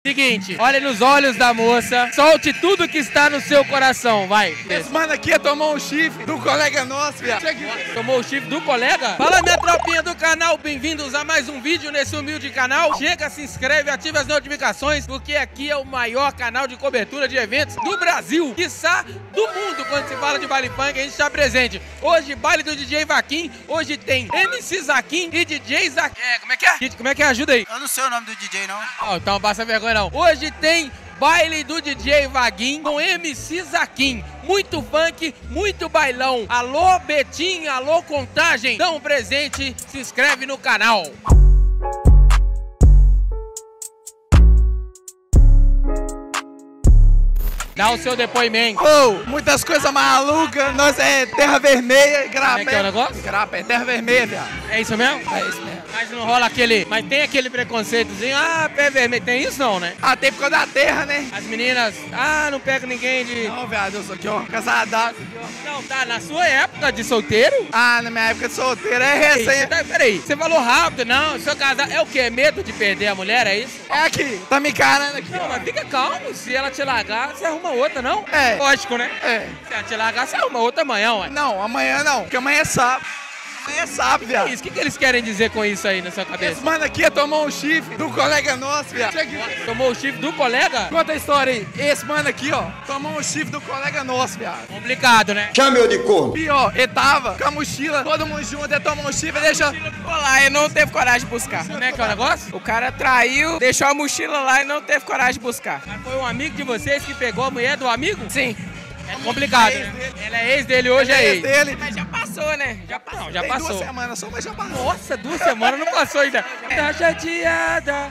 Seguinte, olhe nos olhos da moça, solte tudo que está no seu coração, vai. Esse mano aqui tomou um chifre do colega nosso, viado. Tomou o chifre do colega? Fala, minha tropinha do canal, bem-vindos a mais um vídeo nesse humilde canal. Chega, se inscreve, ativa as notificações, porque aqui é o maior canal de cobertura de eventos do Brasil, quiçá do mundo. Quando se fala de baile funk, a gente está presente. Hoje, baile do DJ Vaquim, hoje tem MC Zaquim e DJ Zaquim. Como é que é? Como é que é? Ajuda aí. Eu não sei o nome do DJ, não. Oh, então não passa vergonha, não. Hoje tem baile do DJ Vaguinho com MC Zaquim. Muito funk, muito bailão. Alô, Betinho, alô, Contagem. Dá um presente, se inscreve no canal. Dá o seu depoimento. Muitas coisas malucas. Nós é Terra Vermelha, Grapé. Como é que é o negócio? Grapé, Terra Vermelha, viado. É isso mesmo? É isso mesmo. Mas não rola aquele... Mas tem aquele preconceitozinho, pé vermelho. Tem isso não, né? Tem por causa da terra, né? As meninas, não pega ninguém de... Não, viado, eu sou aqui, ó, casadaço. Não, tá, na sua época de solteiro? Na minha época de solteiro é recém. Peraí, você falou rápido, não, seu casal... É o quê? Medo de perder a mulher, é isso? É aqui, tá me encarando aqui, Não, ó. mas fica calmo, se ela te largar, você arruma outra, não? É. Lógico, né? É. Se ela te largar, você arruma outra amanhã, ué. Não, amanhã não, porque amanhã é sábado. Amanhã é sábado, viado. Isso, o que eles querem dizer com isso aí na sua cabeça? Esse mano aqui tomou um chifre do colega nosso, viado. Tomou o chifre do colega? Conta a história aí. Esse mano aqui, ó, tomou um chifre do colega nosso, viado. Complicado, né? Chame eu de corno. Pior, ele tava com a mochila, todo mundo junto, ele tomou um chifre e deixou... Lá e não teve coragem de buscar. Como é que é o negócio? O cara traiu, deixou a mochila lá e não teve coragem de buscar. Mas foi um amigo de vocês que pegou a mulher do amigo? Sim. É complicado, né? Ela é ex dele hoje, é ex. dele. Mas já passou, né? Já passou. Não, já Tem passou. 2 semanas só, mas já passou. Nossa, 2 semanas não passou ainda. Tá chateada.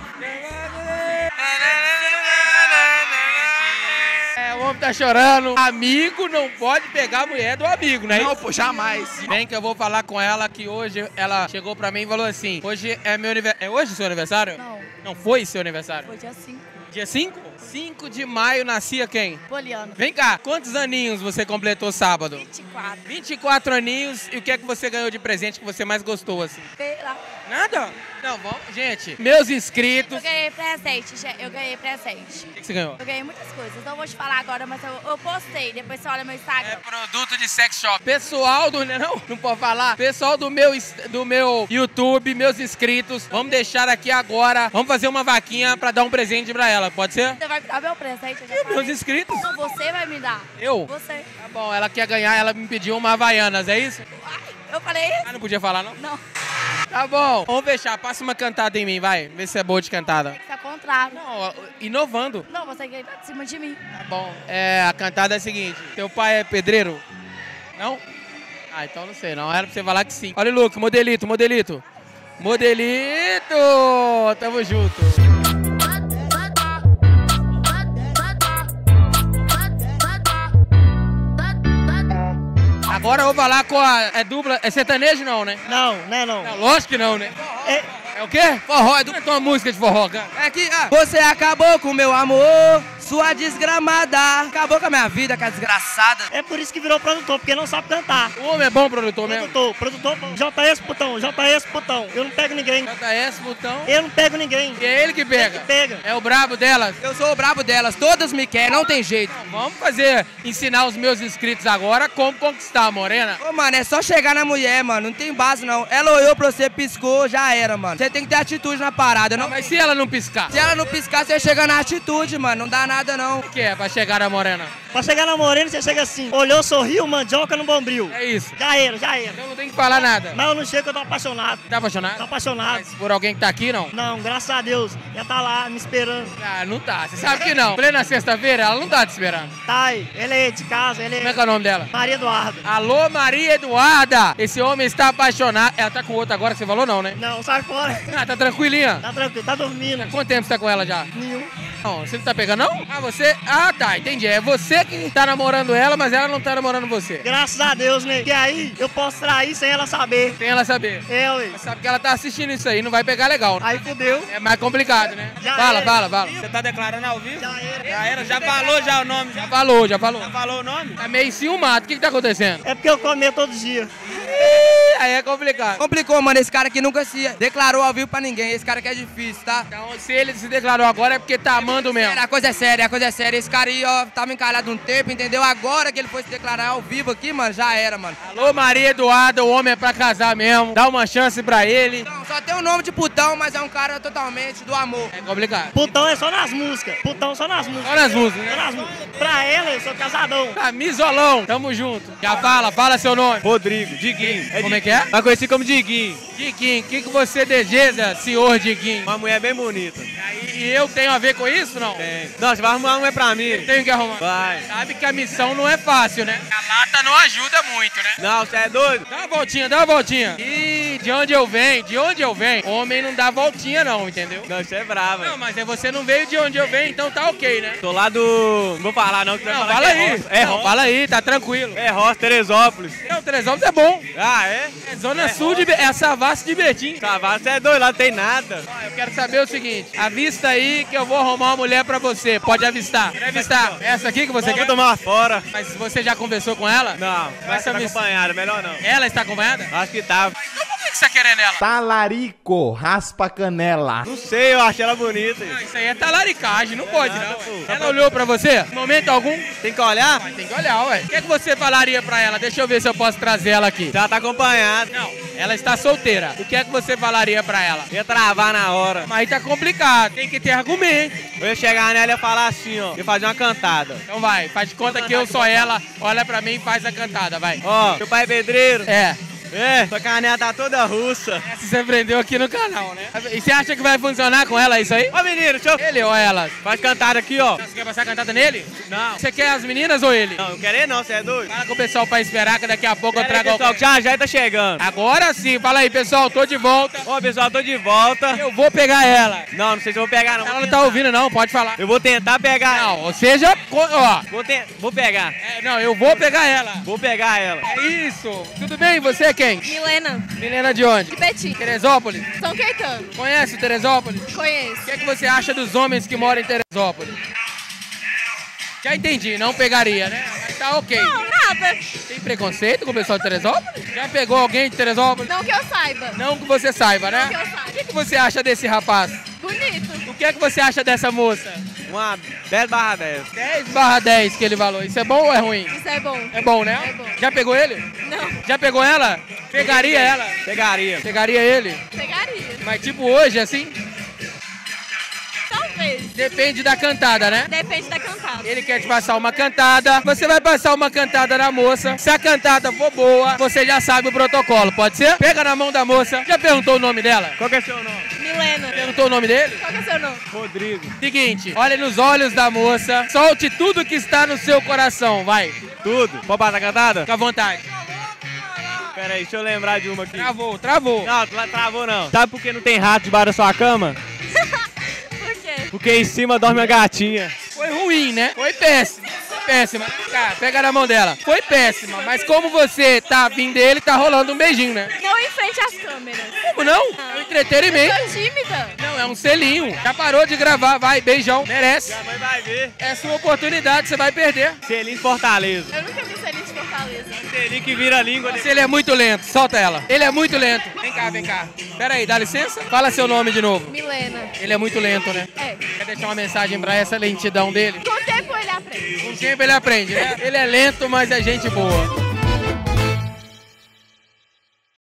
O homem tá chorando. Amigo não pode pegar a mulher do amigo, né? Não, pô, jamais. Bem que eu vou falar com ela que hoje ela chegou pra mim e falou assim: hoje é meu aniversário. É hoje seu aniversário? Não. Não foi seu aniversário? Foi dia 5. Dia 5? 5 de maio nascia quem? Poliano. Vem cá, quantos aninhos você completou sábado? 24. 24 aninhos. E o que é que você ganhou de presente que você mais gostou, assim? Sei lá. Nada? Não, vamos. Gente, meus inscritos. Eu ganhei presente. Eu ganhei presente. O que você ganhou? Eu ganhei muitas coisas. Não vou te falar agora, mas eu postei. Depois você olha meu Instagram. É produto de sex shop. Pessoal do... Não pode falar. Pessoal do meu YouTube, meus inscritos, vamos deixar aqui agora. Vamos fazer uma vaquinha pra dar um presente pra ela. Pode ser? Você vai me dar meu presente? Eu já E meus falei. inscritos? Então você vai me dar. Eu? Você. Tá bom, ela quer ganhar, ela me pediu uma Havaianas, é isso? Ai, eu falei isso? Não podia falar, não? Não. Tá bom. Vamos fechar. Passa uma cantada em mim, vai. Vê se é boa de cantada. Tem que ser ao contrário. Não, inovando. Não, você quer ir pra cima de mim. Tá bom. A cantada é a seguinte. Teu pai é pedreiro? Não? Então não sei, não. Era pra você falar que sim. Olha o look, modelito, modelito. Modelito! Tamo junto. Agora eu vou falar com a... É dupla... É sertanejo não, né? Não, né não. Não, lógico que não, né? É o quê? Forró. É uma música de forró, cara. É que você acabou com o meu amor, sua desgramada. Acabou com a minha vida, com a desgraçada. É por isso que virou produtor, porque não sabe cantar. O homem é bom produtor mesmo? Produtor, JS Putão. Eu não pego ninguém. JS Putão. Eu não pego ninguém. E é ele que pega? Ele que pega. É o brabo delas? Eu sou o brabo delas, todas me querem, não tem jeito. Vamos ensinar os meus inscritos agora como conquistar a morena. Ô, mano, é só chegar na mulher, mano, não tem base não. Ela olhou pra você, piscou, já era, mano. Você tem que ter atitude na parada, não? Mas se ela não piscar? Se ela não piscar, você chega na atitude, mano, não dá nada não. O que é pra chegar na morena? Pra chegar na morena, você chega assim, olhou, sorriu, mandioca no bombril. É isso. Já era. Então não tem que falar nada. Mas eu não chego que eu tô apaixonado. Tá apaixonado? Tô apaixonado. Mas por alguém que tá aqui, não? Não, graças a Deus, já tá lá me esperando. Não tá. Você sabe que não. Plena sexta-feira, ela não tá te esperando. Tá aí, ele é de casa, ele Como é que é o nome dela? Maria Eduarda. Alô, Maria Eduarda. Esse homem está apaixonado. Ela tá com outro agora que você falou, não, né? Não, sai fora. Tá tranquilinha? Tá tranquilo, tá dormindo. Quanto tempo você tá com ela já? Nenhum. Não, você não tá pegando, não? Você... tá, entendi. É você que tá namorando ela, mas ela não tá namorando você. Graças a Deus, né? Que aí eu posso trair sem ela saber. Sem ela saber. Ué. Mas sabe que ela tá assistindo isso aí, não vai pegar legal. Aí fudeu. É mais complicado, né? Fala. Você tá declarando ao vivo? Já era. Já falou já o nome? Já falou. Falou o nome? Tá meio ciumado. O que tá acontecendo? É porque eu comia todo dia. Aí é complicado. Complicou, mano. Esse cara aqui nunca se declarou ao vivo pra ninguém. Esse cara aqui é difícil, tá? Então, se ele se declarou agora é porque tá amando mesmo. A coisa é séria, a coisa é séria. Esse cara aí, ó, tava encalhado um tempo, entendeu? Agora que ele foi se declarar ao vivo aqui, mano, já era, mano. Alô, Maria Eduarda, o homem é pra casar mesmo. Dá uma chance pra ele. Então, só tem o nome de putão, mas é um cara totalmente do amor. É complicado. Putão é só nas músicas. Putão só nas músicas. Só nas músicas, Só né? nas músicas. Pra ela, eu sou casadão. Camisolão, tamo junto. Já fala seu nome. Rodrigo, Diguinho. Como é que é? Vai conhecido como Diguinho. Diguinho, o que você deseja, senhor Diguinho? Uma mulher bem bonita. E eu tenho a ver com isso, não? Tem. Não, você vai arrumar uma mulher pra mim. Tenho que arrumar. Vai. Sabe que a missão não é fácil, né? A lata não ajuda muito, né? Não, você é doido? Dá uma voltinha, dá uma voltinha. Ih, de onde eu venho? Homem não dá voltinha não, entendeu? Não, você é brava. Não, mas você não veio de onde eu venho, então tá ok, né? Tô lá do... Não vou falar não, que você vai Não, falar fala que é aí. roça. É Não, roça. fala aí, tá tranquilo. É roça, Teresópolis. Não, Teresópolis é bom. Ah, é? É zona sul de... É Savassi de Betim. Cavalo, você é doido, lá não tem nada. Ó, eu quero saber o seguinte, avista aí que eu vou arrumar uma mulher pra você. Pode avistar. Quer avistar? Essa aqui que você Vou quer? tomar uma fora. Mas você já conversou com ela? Não, vai Essa estar missão- acompanhada, melhor não. Ela está acompanhada? Acho que tá. Então por que você tá querendo ela? Talarico, raspa canela. Não sei, eu achei ela bonita. Não, isso aí é talaricagem, não pode Nada, não. pô. Ué. Ela olhou pra você? Em momento algum? Tem que olhar? Mas tem que olhar, ué. O que você falaria pra ela? Deixa eu ver se eu posso trazer ela aqui. Já tá acompanhada. Não, ela está solteira. O que é que você falaria pra ela? Ia travar na hora. Mas aí tá complicado, tem que ter argumento. Eu ia chegar nela e ia falar assim, ó. Ia fazer uma cantada. Então vai, faz de conta que eu sou ela, olha pra mim e faz a cantada, vai. Ó, seu pai é pedreiro. É, É, sua canela tá toda russa. essa você aprendeu aqui no canal, né? E você acha que vai funcionar com ela isso aí? Ó, menino, deixa eu... Ele ou ela? Faz cantada aqui, ó. Você quer passar a cantada nele? Não. Você quer as meninas ou ele? Não, não querer não, você é doido. Fala com o pessoal pra esperar que daqui a pouco eu Pera aí, trago pessoal, que alguém. já tá chegando. Agora sim, fala aí pessoal, tô de volta. Ó, pessoal, tô de volta. Eu vou pegar ela. Não, não sei se eu vou pegar, não. Ela não tá ouvindo não, pode falar. Eu vou tentar pegar ela. Não, ou seja, ó. Vou pegar. Não, eu vou pegar ela. Vou pegar ela. É isso. Tudo bem? Você é quem? Milena, Milena de onde? de Betim, Teresópolis? São Caetano. Conhece Teresópolis? Conheço. O que é que você acha dos homens que moram em Teresópolis? Já entendi, não pegaria, né? Mas tá ok. Não, nada. Tem preconceito com o pessoal de Teresópolis? Já pegou alguém de Teresópolis? Não que eu saiba. Não que você saiba, né? Não que eu saiba. O que você acha desse rapaz? Bonito. O que é que você acha dessa moça? Uma 10/10. 10/10 que ele valor. Isso é bom ou é ruim? Isso é bom. É bom, né? É bom. Já pegou ele? Não. Já pegou ela? Pegaria ela? Pegaria. Pegaria ele? Pegaria. Mas tipo hoje, assim? Talvez. Depende da cantada, né? Depende da cantada. Ele quer te passar uma cantada, você vai passar uma cantada na moça. Se a cantada for boa, você já sabe o protocolo, pode ser? Pega na mão da moça. Já perguntou o nome dela? Qual que é seu nome? Milena. Perguntou o nome dele? Qual que é o seu nome? Rodrigo. Seguinte, olhe nos olhos da moça, solte tudo que está no seu coração, vai. Tudo. Pode passar a cantada? Fica à vontade. Pera aí, deixa eu lembrar de uma aqui. Travou, travou. Não, travou não. Sabe por que não tem rato debaixo da sua cama? Por quê? Porque em cima dorme a gatinha. Foi ruim, né? Foi péssimo. Péssima. Cara, pega na mão dela. Foi péssima, mas como você tá vindo dele, tá rolando um beijinho, né? Não em frente às câmeras. Como não? É um entretenimento. Eu sou tímida. Não, é um selinho. Já parou de gravar, vai, beijão. Merece. Minha mãe vai ver. É sua oportunidade, você vai perder. Selinho Fortaleza. Eu nunca vi Celine de Fortaleza. Selinho que vira a língua. Se ele é muito lento, solta ela. Ele é muito lento. Vem cá, vem cá. Pera aí, dá licença? Fala seu nome de novo. Milena. Ele é muito lento, né? É. Quer deixar uma mensagem pra essa lentidão dele? Com o tempo ele aprende. Com o tempo ele aprende, né? Ele é lento, mas é gente boa.